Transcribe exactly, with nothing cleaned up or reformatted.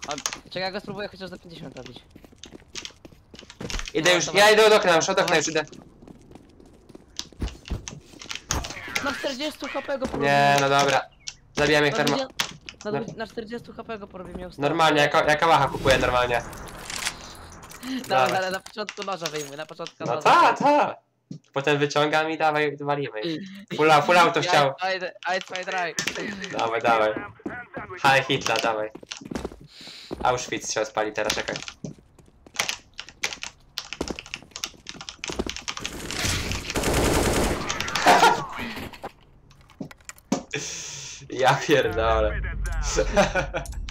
A, czekaj, ja go spróbuję chociaż za pięćdziesiąt robić. Idę No, już, to ja ma- idę od okna, już od okna już idę. Na czterdzieści HP go porobił. Nie, no dobra. Zabijamy ich na, normalnie. dwudziestu- na, dwu- na czterdzieści HP go porobił, miał sto. Normalnie, jaka, jaka łacha kupuję normalnie. Dawaj, ale na początku noża wyjmuj, na początku No noża. ta, ta. Potem wyciągam i dawaj, walimy. Full, full auto chciał. I try drive. Dawaj, dawaj. Heil Hitler, dawaj. Auschwitz się spali teraz, czekaj. Ja pierdolę.